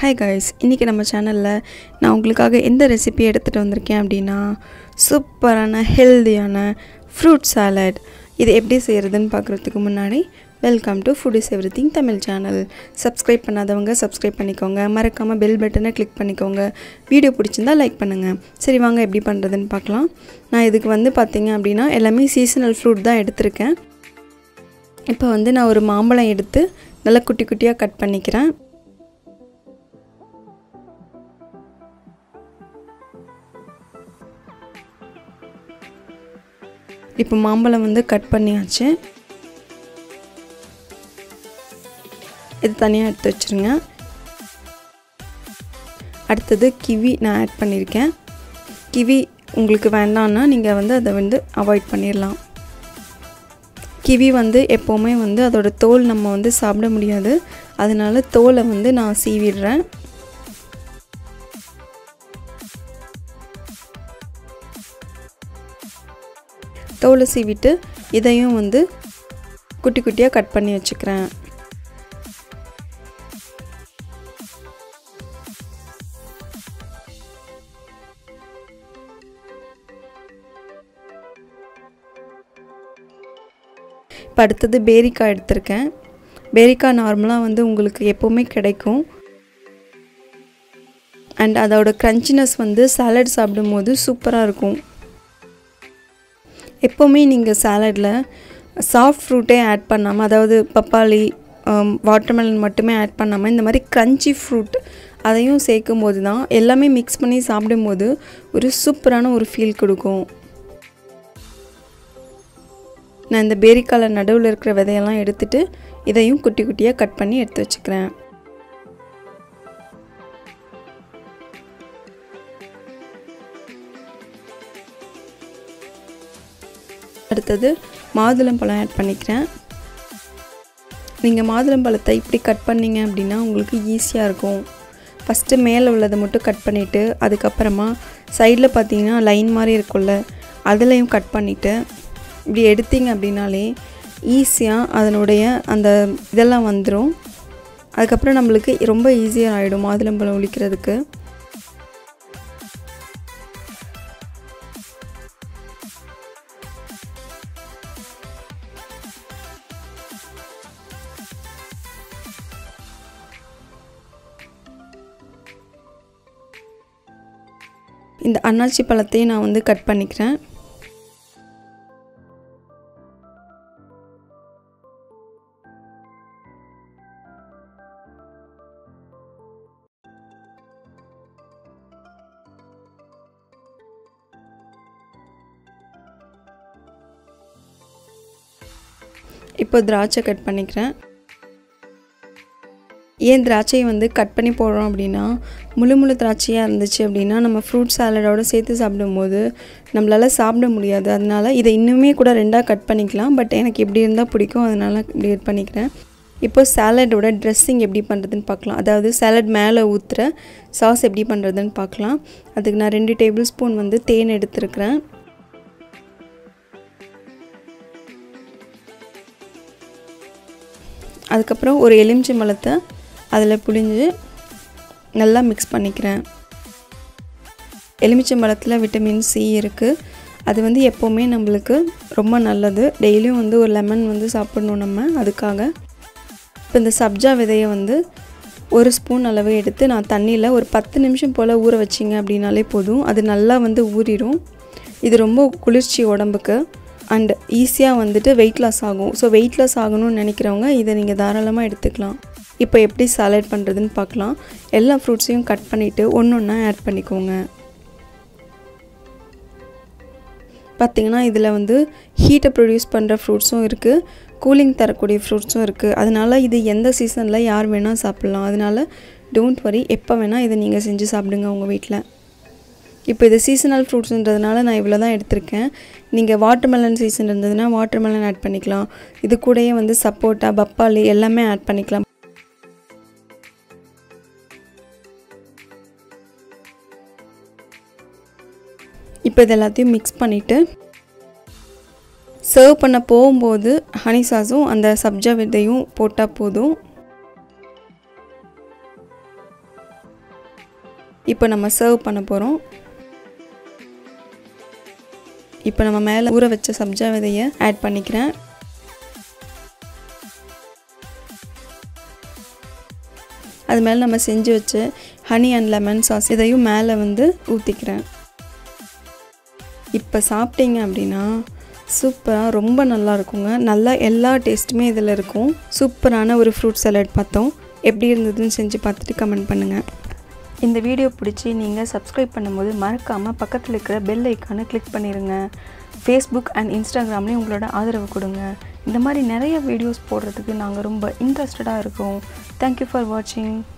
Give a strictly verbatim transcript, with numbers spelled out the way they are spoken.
Hi guys, இன்னைக்கு நம்ம சேனல்ல நான் உங்களுக்காக எந்த ரெசிபி எடுத்துட்டு வந்திருக்கேன் அப்படினா சூப்பரான ஹெல்தியான ஃப்ரூட் சாலட். இது எப்படி செய்யறதுன்னு பார்க்கிறதுக்கு முன்னாடி welcome to Food is Everything Tamil channel. Subscribe பண்ணாதவங்க சப்ஸ்கிரைப் பண்ணிக்கோங்க. மறக்காம பெல் பட்டனை கிளிக் பண்ணிக்கோங்க. வீடியோ பிடிச்சிருந்தா லைக் பண்ணுங்க. சரி வாங்க எப்படி பண்றதுன்னு பார்க்கலாம். நான் இதுக்கு வந்து பாத்தீங்க அப்படினா எல்லாமே சீசனல் ஃப்ரூட் தான் எடுத்துர்க்கேன். இப்போ வந்து நான் ஒரு மாம்பழம் எடுத்து நல்லா குட்டி குட்டியா கட் பண்ணிக்கிறேன். இப்போ மாம்பழம் வந்து கட் பண்ணியாச்சு. இது தனியா எடுத்து வச்சிருங்க. அடுத்து கிவி நான் ஆட் பண்ணிருக்கேன். கிவி உங்களுக்கு வேண்டாம்னா நீங்க வந்து அதை வந்து அவாய்ட் பண்ணிரலாம். கிவி வந்து எப்பவுமே வந்து அதோட தோல் நம்ம வந்து சாப்பிட முடியாது. அதனால தோலை வந்து நான் சீவிடுறேன். தோலை சீவிட்டு இதையும் வந்து குட்டி குட்டியா கட் பண்ணி வச்சுக்கிறேன். இப்போ அடுத்தது பேரிக்காய் எடுத்துர்க்கேன். பேரிக்காய் நார்மலா வந்து உங்களுக்கு எப்பவுமே கிடைக்கும். and அதோட கிரன்ச்சினஸ் வந்து சாலட் சாப்பிடும்போது சூப்பரா இருக்கும். எப்பவுமே நீங்க சாலட்ல சாஃப்ட் ஃப்ரூட்டே ஆட் பண்ணாம அதாவது பப்பாளி வாட்டர்மெலன் மட்டுமே ஆட் பண்ணாம இந்த மாதிரி கிரன்ச்சி ஃப்ரூட் அதையும் சேர்க்கும்போது தான் எல்லாமே மிக்ஸ் பண்ணி சாப்பிடும்போது ஒரு சூப்பரான ஒரு ஃபீல் கொடுக்கும். நான் இந்த பேரிக்கால நடுவுல இருக்கிற விதையெல்லாம் எடுத்துட்டு இதையும் குட்டி குட்டியா கட் பண்ணி எடுத்து வச்சுக்கிறேன். அடுத்து மாதுளம்பழம் ஆட் பண்ணிக்கிறேன். நீங்க மாதுளம்பழத்தை இப்படி கட் பண்ணீங்க அப்படினா உங்களுக்கு ஈஸியா இருக்கும். ஃபர்ஸ்ட் மேலே உள்ளதை மட்டும் கட் பண்ணிட்டு அதுக்கு அப்புறமா சைடுல பாத்தீங்கன்னா லைன் மாதிரி இருக்கும்ல அதலயும் கட் பண்ணிட்டு இப்படி எடுத்தீங்க அப்படினாலே ஈஸியா அதனுடைய அந்த இதெல்லாம் வந்துரும். அதுக்கு அப்புறம் நமக்கு ரொம்ப ஈஸியா ஆயிடும் மாதுளம்பழம் உளிக்கிறதுக்கு. இந்த அன்னாச்சி பழத்தையும் நான் வந்து கட் பண்ணிக்கிறேன். இப்போ திராட்சை கட் பண்ணிக்கிறேன். ஏன் திராட்சையை வந்து கட் பண்ணி போடுறோம் அப்படினா முழு முழு திராட்சையா இருந்துச்சு அப்படினா நம்ம ஃப்ரூட் சாலடோட சேர்த்து சாப்பிடும்போது நம்மளால சாப்பிட முடியாது. அதனால இதை இன்னுமே கூட ரெண்டா கட் பண்ணிக்கலாம். பட் எனக்கு இப்படி இருந்தா பிடிக்கும் அதனால இப்படி கட் பண்ணிக்கிறேன். இப்போ சாலடோட ட்ரெஸ்ஸிங் எப்படி பண்றதுன்னு பார்க்கலாம். அதாவது சாலட் மேலே ஊத்துற சாஸ் எப்படி பண்றதுன்னு பார்க்கலாம். அதுக்கு நான் ரெண்டு டேபிள் ஸ்பூன் வந்து தேன் எடுத்துர்க்கேன். அதுக்கு அப்புறம் ஒரு எலுமிச்சை பழத்தை அதில் புழிஞ்சு நல்லா மிக்ஸ் பண்ணிக்கிறேன். எலுமிச்சை பழத்தில் விட்டமின் சி இருக்குது. அது வந்து எப்போவுமே நம்மளுக்கு ரொம்ப நல்லது. டெய்லியும் வந்து ஒரு லெமன் வந்து சாப்பிடணும் நம்ம அதுக்காக. இப்போ இந்த சப்ஜா விதையை வந்து ஒரு ஸ்பூன் அளவு எடுத்து நான் தண்ணியில் ஒரு பத்து நிமிஷம் போல் ஊற வச்சிங்க அப்படின்னாலே போதும். அது நல்லா வந்து ஊறிடும். இது ரொம்ப குளிர்ச்சி உடம்புக்கு அண்ட் ஈஸியாக வந்துட்டு வெயிட் லாஸ் ஆகும். ஸோ வெயிட் லாஸ் ஆகணும்னு நினைக்கிறவங்க இதை நீங்கள் தாராளமாக எடுத்துக்கலாம். இப்போ எப்படி சாலட் பண்ணுறதுன்னு பார்க்கலாம். எல்லா ஃப்ரூட்ஸையும் கட் பண்ணிவிட்டு ஒன்று ஒன்றா ஆட் பண்ணிக்கோங்க. பார்த்திங்கன்னா இதில் வந்து ஹீட்டை ப்ரொடியூஸ் பண்ணுற ஃப்ரூட்ஸும் இருக்குது, கூலிங் தரக்கூடிய ஃப்ரூட்ஸும் இருக்குது. அதனால் இது எந்த சீசனில் யார் வேணால் சாப்பிட்லாம். அதனால் டோன்ட் வரி, எப்போ வேணால் இதை நீங்கள் செஞ்சு சாப்பிடுங்க உங்கள் வீட்டில். இப்போ இது சீசனல் ஃப்ரூட்ஸ்ன்றதுனால நான் இவ்வளோ தான் எடுத்திருக்கேன். நீங்கள் வாட்டர்மெலன் சீசன் இருந்ததுன்னா வாட்டர்மெலன் ஆட் பண்ணிக்கலாம். இது கூடயே வந்து சப்போட்டா பப்பாளி எல்லாமே ஆட் பண்ணிக்கலாம். இப்போ இது எல்லாத்தையும் மிக்ஸ் பண்ணிவிட்டு சர்வ் பண்ண போகும்போது ஹனி சாஸும் அந்த சப்ஜா விதையும் போட்டால் போதும். இப்போ நம்ம சர்வ் பண்ண போகிறோம். இப்போ நம்ம மேலே ஊற வச்ச சப்ஜா விதையை ஆட் பண்ணிக்கிறேன். அது மேலே நம்ம செஞ்சு வச்ச ஹனி அண்ட் லெமன் சாஸ் இதையும் மேலே வந்து ஊற்றிக்கிறேன். இப்போ சாப்பிட்டீங்க அப்படின்னா சூப்பராக ரொம்ப நல்லா இருக்குங்க. நல்லா எல்லா டேஸ்ட்டுமே இதில் இருக்கும். சூப்பரான ஒரு ஃப்ரூட் சலாட் பார்த்தோம். எப்படி இருந்ததுன்னு செஞ்சு பார்த்துட்டு கமெண்ட் பண்ணுங்கள். இந்த வீடியோ பிடிச்சி நீங்கள் சப்ஸ்கிரைப் பண்ணும்போது மறக்காமல் பக்கத்தில் இருக்கிற பெல் ஐக்கானை கிளிக் பண்ணிடுங்க. ஃபேஸ்புக் அண்ட் இன்ஸ்டாகிராம்லேயும் உங்களோட ஆதரவு கொடுங்க. இந்த மாதிரி நிறைய வீடியோஸ் போடுறதுக்கு நாங்கள் ரொம்ப இன்ட்ரெஸ்டடாக இருக்கோம். தேங்க்யூ ஃபார் வாட்சிங்.